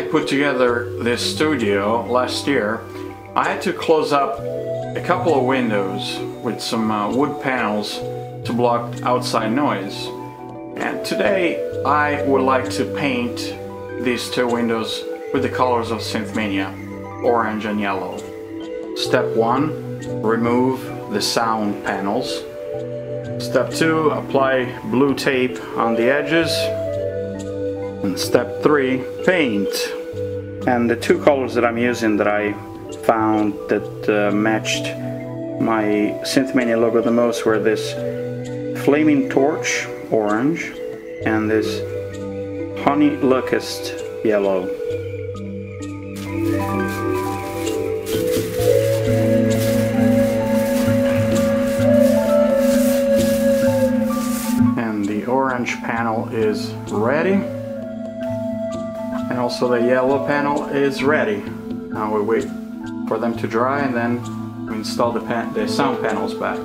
put together this studio last year, I had to close up a couple of windows with some wood panels to block outside noise. And today I would like to paint these two windows with the colors of SynthMania, orange and yellow. Step 1, remove the sound panels. Step 2, apply blue tape on the edges. And step 3, paint. And the two colors that I'm using that I found that matched my SynthMania logo the most were this Flaming Torch orange and this Honey Locust yellow. And the orange panel is ready. And also the yellow panel is ready. Now we wait for them to dry and then we install the sound panels back.